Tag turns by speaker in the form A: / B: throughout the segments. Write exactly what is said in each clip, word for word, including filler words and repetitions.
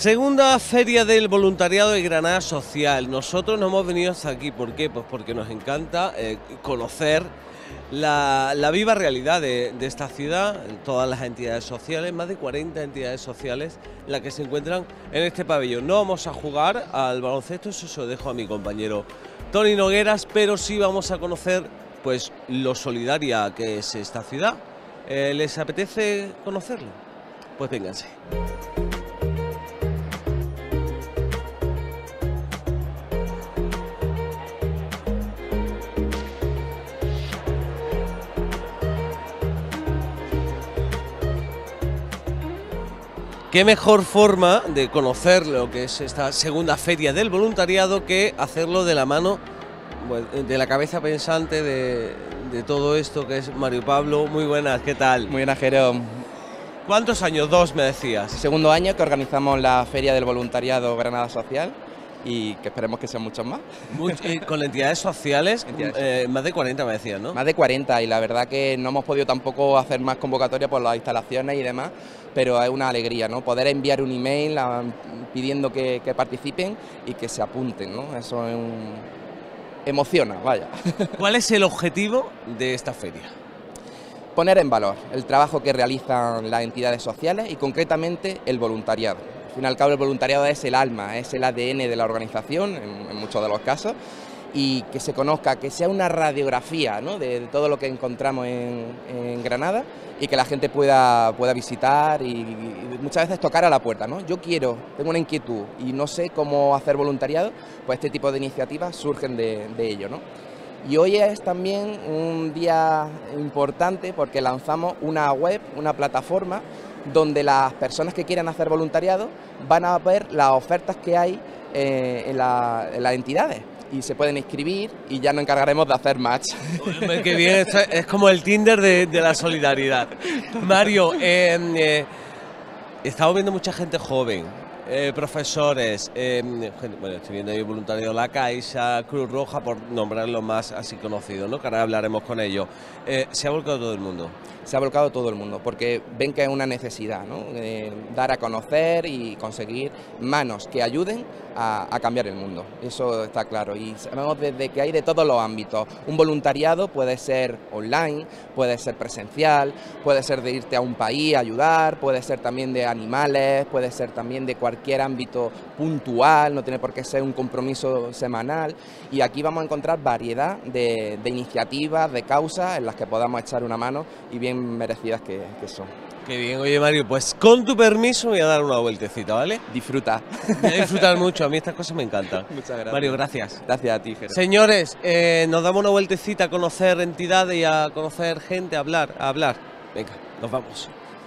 A: Segunda Feria del Voluntariado de Granada Social. Nosotros nos hemos venido hasta aquí, ¿por qué? Pues porque nos encanta eh, conocer la, la viva realidad de, de esta ciudad, todas las entidades sociales, más de cuarenta entidades sociales, las que se encuentran en este pabellón. No vamos a jugar al baloncesto, eso se lo dejo a mi compañero Tony Nogueras, pero sí vamos a conocer pues lo solidaria que es esta ciudad. Eh, ¿Les apetece conocerlo? Pues vénganse. Qué mejor forma de conocer lo que es esta segunda feria del voluntariado que hacerlo de la mano, bueno, de la cabeza pensante de, de todo esto que es Mario Pablo. Muy buenas, ¿qué tal?
B: Muy buenas, Jero.
A: ¿Cuántos años? Dos, me decías.
B: Segundo año que organizamos la Feria del Voluntariado Granada Social y que esperemos que sean muchos más.
A: Much, eh, con entidades sociales, entidades. Eh, más de cuarenta me decías, ¿no?
B: Más de cuarenta, y la verdad que no hemos podido tampoco hacer más convocatorias por las instalaciones y demás, pero es una alegría, ¿no? Poder enviar un email a, pidiendo que, que participen y que se apunten, ¿no? Eso es un... emociona, vaya.
A: ¿Cuál es el objetivo de esta feria?
B: Poner en valor el trabajo que realizan las entidades sociales y concretamente el voluntariado. Al fin y al cabo el voluntariado es el alma, es el A D N de la organización en, en muchos de los casos, y que se conozca, que sea una radiografía, ¿no?, de, de todo lo que encontramos en, en Granada y que la gente pueda, pueda visitar y, y muchas veces tocar a la puerta, ¿no? Yo quiero, tengo una inquietud y no sé cómo hacer voluntariado, pues este tipo de iniciativas surgen de, de ello, ¿no? Y hoy es también un día importante porque lanzamos una web, una plataforma donde las personas que quieran hacer voluntariado van a ver las ofertas que hay eh, en, la, en las entidades y se pueden inscribir y ya nos encargaremos de hacer match.
A: Qué bien, esto es como el Tinder de, de la solidaridad. Mario, eh, eh, estamos viendo mucha gente joven, eh, profesores, eh, gente, bueno, estoy viendo ahí voluntariado La Caixa, Cruz Roja, por nombrar los más así conocidos, ¿no?, que ahora hablaremos con ellos. Eh, se ha volcado todo el mundo.
B: Se ha volcado todo el mundo, porque ven que es una necesidad, ¿no?, eh, dar a conocer y conseguir manos que ayuden a, a cambiar el mundo, eso está claro, y sabemos desde que hay de todos los ámbitos. Un voluntariado puede ser online, puede ser presencial, puede ser de irte a un país a ayudar, puede ser también de animales, puede ser también de cualquier ámbito puntual, no tiene por qué ser un compromiso semanal, y aquí vamos a encontrar variedad de, de iniciativas, de causas en las que podamos echar una mano y bien merecidas que, que son.
A: Qué bien. Oye, Mario, pues con tu permiso voy a dar una vueltecita, ¿vale?
B: Disfruta.
A: Voy a disfrutar mucho, a mí estas cosas me encantan.
B: Muchas gracias.
A: Mario, gracias.
B: Gracias a ti, Jero.
A: Señores, eh, nos damos una vueltecita a conocer entidades y a conocer gente, a hablar, a hablar. Venga, nos vamos.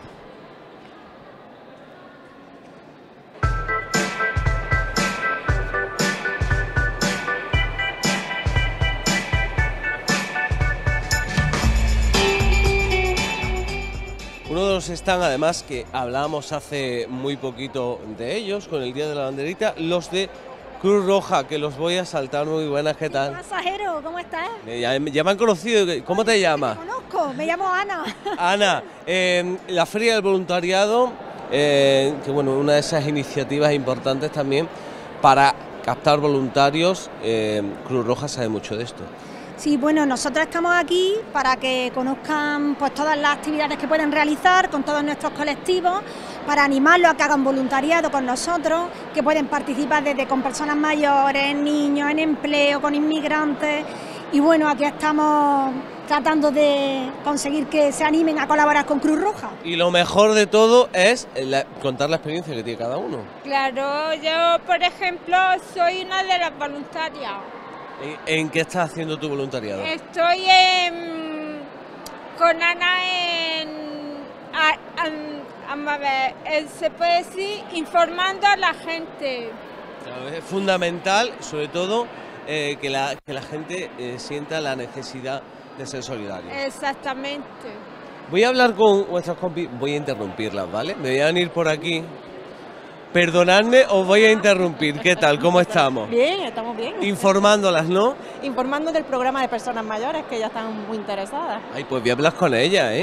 A: Uno de los stands, además, que hablábamos hace muy poquito de ellos, con el Día de la Banderita, los de Cruz Roja, que los voy a saltar. Muy buenas, ¿qué tal?
C: Pasajero, ¿cómo estás?
A: Ya, ya me han conocido, ¿cómo te llamas?
C: Me conozco, me llamo Ana.
A: Ana, eh, la Feria del Voluntariado, eh, que bueno, una de esas iniciativas importantes también para captar voluntarios. eh, Cruz Roja sabe mucho de esto.
C: Sí, bueno, nosotros estamos aquí para que conozcan pues todas las actividades que pueden realizar con todos nuestros colectivos, para animarlos a que hagan voluntariado con nosotros, que pueden participar desde con personas mayores, niños, en empleo, con inmigrantes. Y bueno, aquí estamos tratando de conseguir que se animen a colaborar con Cruz Roja.
A: Y lo mejor de todo es la, contar la experiencia que tiene cada uno.
D: Claro, yo por ejemplo soy una de las voluntarias.
A: ¿En, en qué estás haciendo tu voluntariado?
D: Estoy en, con Ana en, a, a, a ver, se puede decir, informando a la gente.
A: Claro, es fundamental, sobre todo, eh, que, la, que la gente eh, sienta la necesidad de ser solidario.
D: Exactamente.
A: Voy a hablar con vuestras compis, voy a interrumpirlas, ¿vale? Me voy a venir por aquí. Perdonadme, os voy a interrumpir. ¿Qué tal? ¿Cómo estamos?
E: Bien, estamos bien.
A: Informándolas, ¿no?
E: Informando del programa de personas mayores que ya están muy interesadas.
A: Ay, pues voy a hablar con ellas, ¿eh?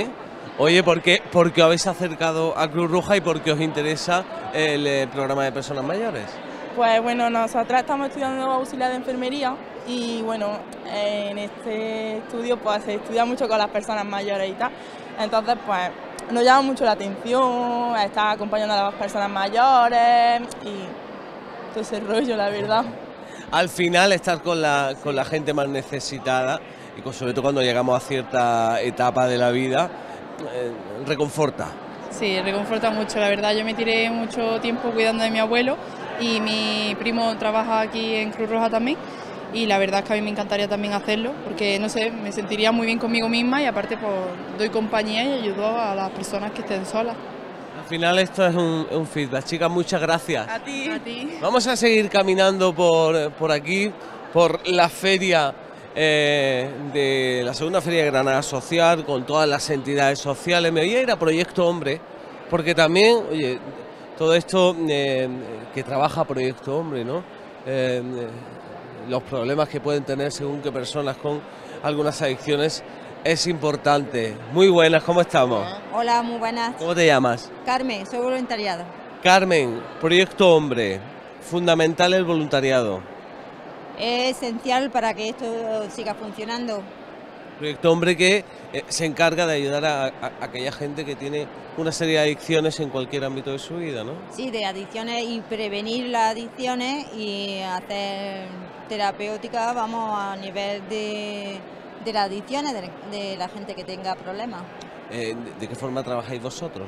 A: Oye, ¿por qué, por qué os habéis acercado a Cruz Roja y por qué os interesa el eh, programa de personas mayores?
E: Pues bueno, nosotras estamos estudiando auxiliar de enfermería y bueno, en este estudio pues se estudia mucho con las personas mayores y tal. Entonces pues nos llama mucho la atención estar acompañando a las personas mayores y todo ese rollo, la verdad.
A: Al final estar con la, con la gente más necesitada y con, sobre todo cuando llegamos a cierta etapa de la vida, eh, reconforta.
F: Sí, reconforta mucho, la verdad. Yo me tiré mucho tiempo cuidando de mi abuelo y mi primo trabaja aquí en Cruz Roja también y la verdad es que a mí me encantaría también hacerlo porque, no sé, me sentiría muy bien conmigo misma y aparte pues doy compañía y ayudo a las personas que estén solas.
A: Al final esto es un, un feedback. Chicas, muchas gracias.
F: A ti. A ti.
A: Vamos a seguir caminando por, por aquí, por la feria, eh, de la segunda feria de Granada Social, con todas las entidades sociales. Me voy a ir a Proyecto Hombre, porque también, oye, todo esto eh, que trabaja Proyecto Hombre, ¿no? Eh, los problemas que pueden tener según qué personas con algunas adicciones es importante. Muy buenas, ¿cómo estamos?
G: Hola, muy buenas.
A: ¿Cómo te llamas?
G: Carmen, soy voluntariado.
A: Carmen, Proyecto Hombre, fundamental el voluntariado.
G: Es esencial para que esto siga funcionando.
A: Proyecto Hombre que eh, se encarga de ayudar a, a, a aquella gente que tiene una serie de adicciones en cualquier ámbito de su vida, ¿no?
G: Sí, de adicciones y prevenir las adicciones y hacer terapéutica, vamos, a nivel de, de las adicciones, de, de la gente que tenga problemas.
A: Eh, ¿De qué forma trabajáis vosotros?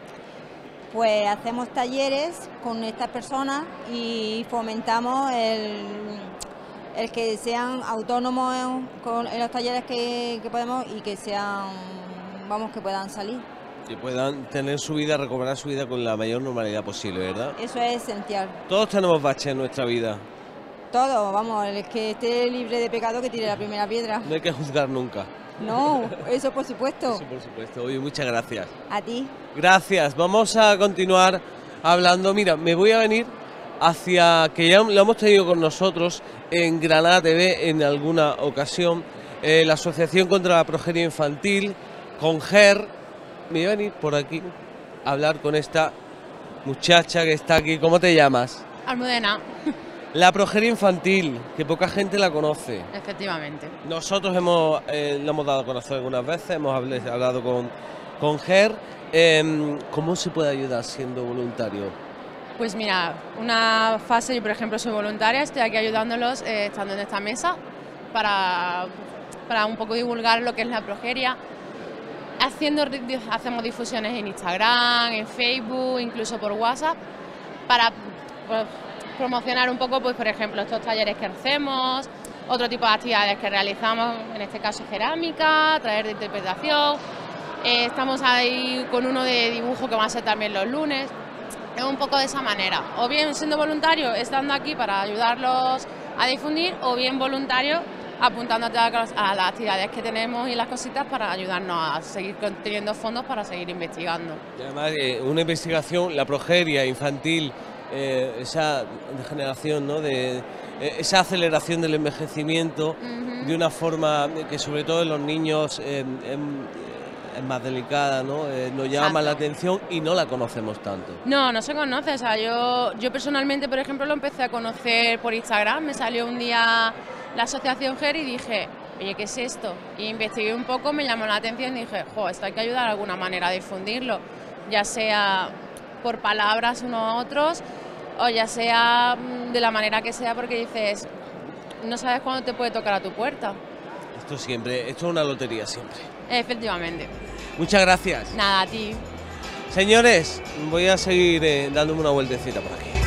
G: Pues hacemos talleres con estas personas y fomentamos el, el que sean autónomos en, con, en los talleres que, que podemos y que sean, vamos, que puedan salir.
A: Que puedan tener su vida, recuperar su vida con la mayor normalidad posible, ¿verdad?
G: Eso es esencial.
A: Todos tenemos baches en nuestra vida.
G: Todo, vamos, el que esté libre de pecado que tire la primera piedra.
A: No hay que juzgar nunca.
G: No, eso por supuesto.
A: Eso por supuesto. Oye, muchas gracias.
G: A ti.
A: Gracias. Vamos a continuar hablando. Mira, me voy a venir hacia, que ya lo hemos tenido con nosotros en Granada T V en alguna ocasión, eh, la Asociación contra la Progeria Infantil, con GER. Me voy a venir por aquí a hablar con esta muchacha que está aquí. ¿Cómo te llamas?
F: Almudena.
A: La progeria infantil, que poca gente la conoce.
F: Efectivamente.
A: Nosotros hemos, eh, lo hemos dado a conocer algunas veces, hemos hablado con, con GER. Eh, ¿Cómo se puede ayudar siendo voluntario?
F: Pues mira, una fase, yo por ejemplo soy voluntaria, estoy aquí ayudándolos eh, estando en esta mesa para, para un poco divulgar lo que es la progeria. Haciendo, hacemos difusiones en Instagram, en Facebook, incluso por WhatsApp, para pues, promocionar un poco, pues por ejemplo, estos talleres que hacemos, otro tipo de actividades que realizamos, en este caso cerámica, taller de interpretación. Eh, estamos ahí con uno de dibujo que va a ser también los lunes. Es un poco de esa manera, o bien siendo voluntario, estando aquí para ayudarlos a difundir, o bien voluntario apuntándote a las actividades que tenemos y las cositas para ayudarnos a seguir teniendo fondos para seguir investigando.
A: Y además, eh, una investigación, la progeria infantil, eh, esa degeneración, ¿no? de, eh, esa aceleración del envejecimiento, uh-huh. de una forma que sobre todo en los niños eh, es más delicada, ¿no? Eh, nos llama más la atención y no la conocemos tanto.
F: No, no se conoce. O sea, yo, yo personalmente, por ejemplo, lo empecé a conocer por Instagram. Me salió un día la asociación GER y dije, oye, ¿qué es esto? Y investigué un poco, me llamó la atención y dije, jo, esto hay que ayudar de alguna manera a difundirlo, ya sea por palabras unos a otros o ya sea de la manera que sea, porque dices, no sabes cuándo te puede tocar a tu puerta.
A: Esto siempre, esto es una lotería siempre.
F: Efectivamente.
A: Muchas gracias.
F: Nada, a ti.
A: Señores, voy a seguir eh, dándome una vueltecita por aquí.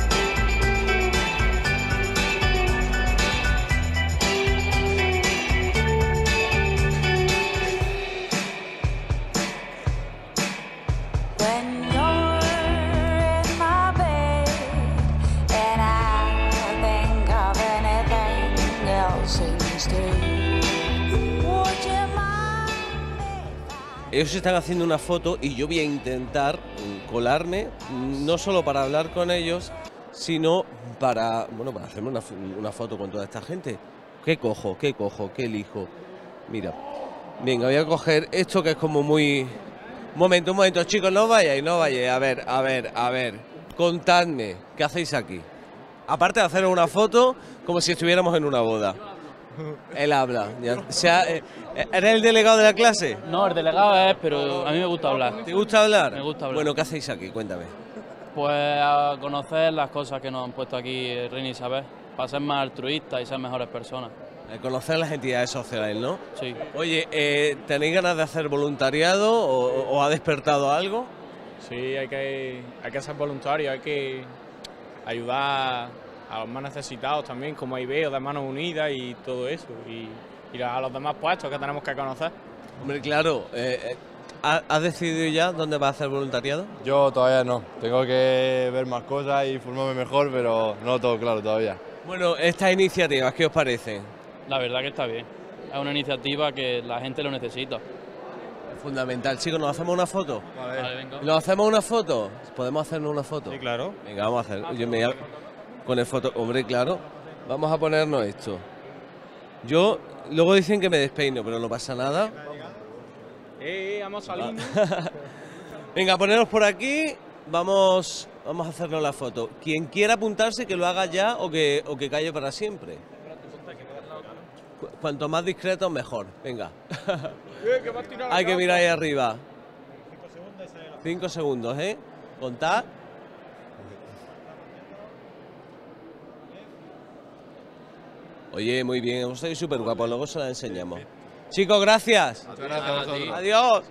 A: Ellos están haciendo una foto y yo voy a intentar colarme, no solo para hablar con ellos, sino para, bueno, para hacerme una, una foto con toda esta gente. ¿Qué cojo? ¿Qué cojo? ¿Qué elijo? Mira, Venga, voy a coger esto que es como muy... Un momento, un momento, chicos, no vayáis, no vayáis. A ver, a ver, a ver. Contadme, ¿qué hacéis aquí? Aparte de hacer una foto, como si estuviéramos en una boda. Él habla. Ya. O sea, ¿eres el delegado de la clase?
H: No, el delegado es, pero a mí me gusta hablar.
A: ¿Te gusta hablar?
H: Me gusta hablar.
A: Bueno, ¿qué hacéis aquí? Cuéntame.
H: Pues a conocer las cosas que nos han puesto aquí Reina Isabel, para ser más altruistas y ser mejores personas.
A: A conocer las entidades sociales, ¿no?
H: Sí.
A: Oye, eh, ¿tenéis ganas de hacer voluntariado o, o ha despertado algo?
I: Sí, hay que, hay que ser voluntario, hay que ayudar a los más necesitados también, como I B E O de Manos Unidas y todo eso, y, y a los demás puestos que tenemos que conocer.
A: Hombre, claro, eh, ¿has decidido ya dónde vas a hacer voluntariado?
J: Yo todavía no, tengo que ver más cosas y formarme mejor, pero no todo claro todavía.
A: Bueno, estas iniciativas, ¿qué os parecen?
H: La verdad que está bien, es una iniciativa que la gente lo necesita.
A: Es fundamental. Chicos, ¿nos hacemos una foto?
H: Vale, vale, venga.
A: ¿Nos hacemos una foto? ¿Podemos hacernos una foto?
I: Sí, claro.
A: Venga, vamos a hacer. Yo me voy a... con el foto... Hombre, claro. Vamos a ponernos esto. Yo... Luego dicen que me despeino, pero no pasa nada.
I: Eh, vamos saliendo.
A: Venga, poneros por aquí. Vamos... Vamos a hacernos la foto. Quien quiera apuntarse, que lo haga ya o que, o que calle para siempre. Cu- Cuanto más discreto, mejor. Venga. Hay que mirar ahí arriba. Cinco segundos, ¿eh? Contad. Oye, muy bien, vos estáis súper guapos, luego se la enseñamos. Chicos, gracias.
J: Muchas gracias a vosotros.
A: Adiós.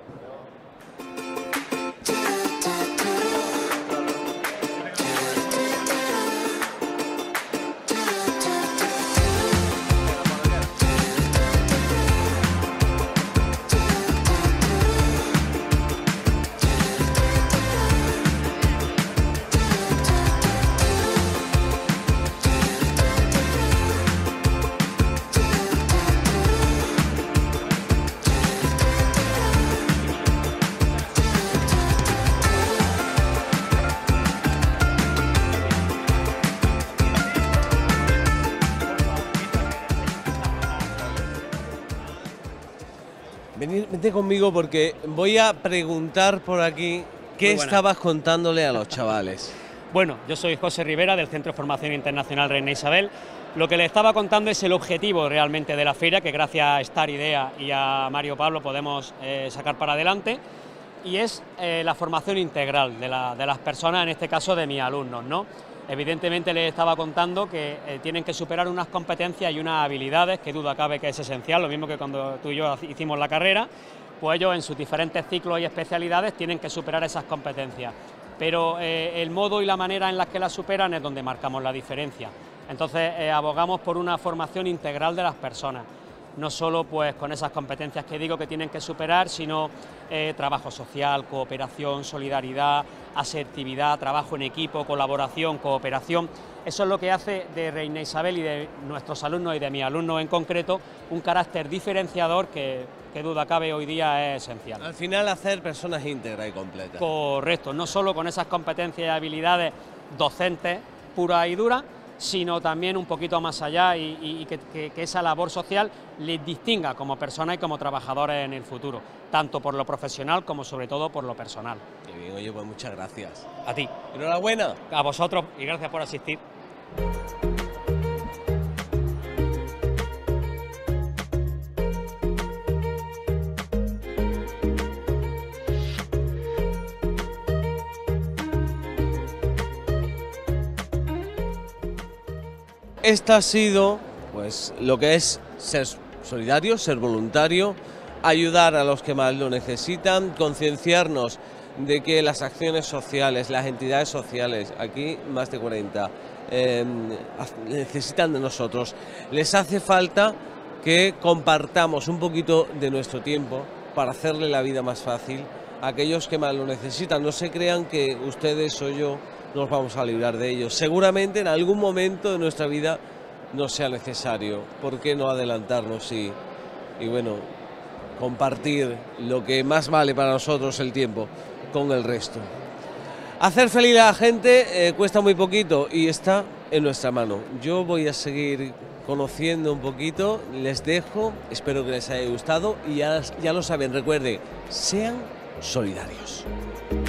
A: Venid, vente conmigo porque voy a preguntar por aquí qué estabas contándole a los chavales.
K: Bueno, yo soy José Rivera del Centro de Formación Internacional Reina Isabel. Lo que les estaba contando es el objetivo realmente de la feria, que gracias a Star Idea y a Mario Pablo podemos eh, sacar para adelante, y es eh, la formación integral de, la, de las personas, en este caso de mis alumnos, ¿no? Evidentemente les estaba contando que eh, tienen que superar unas competencias y unas habilidades, que duda cabe que es esencial, lo mismo que cuando tú y yo hicimos la carrera, pues ellos en sus diferentes ciclos y especialidades tienen que superar esas competencias. Pero eh, el modo y la manera en las que las superan es donde marcamos la diferencia. Entonces eh, abogamos por una formación integral de las personas, no solo pues con esas competencias que digo que tienen que superar, sino eh, trabajo social, cooperación, solidaridad, asertividad, trabajo en equipo, colaboración, cooperación. Eso es lo que hace de Reina Isabel y de nuestros alumnos y de mis alumnos en concreto un carácter diferenciador que, que duda cabe hoy día es esencial.
A: Al final hacer personas íntegras y completas.
K: Correcto, no solo con esas competencias y habilidades docentes puras y duras, sino también un poquito más allá y, y, y que, que, que esa labor social les distinga como personas y como trabajadores en el futuro, tanto por lo profesional como sobre todo por lo personal.
A: Qué bien, oye, pues muchas gracias.
K: A ti.
A: Enhorabuena.
K: A vosotros y gracias por asistir.
A: Esta ha sido, pues, lo que es ser solidario, ser voluntario, ayudar a los que más lo necesitan, concienciarnos de que las acciones sociales, las entidades sociales, aquí más de cuarenta, eh, necesitan de nosotros. Les hace falta que compartamos un poquito de nuestro tiempo para hacerle la vida más fácil a aquellos que más lo necesitan. No se crean que ustedes o yo nos vamos a librar de ellos. Seguramente en algún momento de nuestra vida no sea necesario. ¿Por qué no adelantarnos y, y bueno, compartir lo que más vale para nosotros, el tiempo, con el resto? Hacer feliz a la gente eh, cuesta muy poquito y esta en nuestra mano. Yo voy a seguir conociendo un poquito, les dejo, espero que les haya gustado y ya, ya lo saben, recuerden, sean solidarios.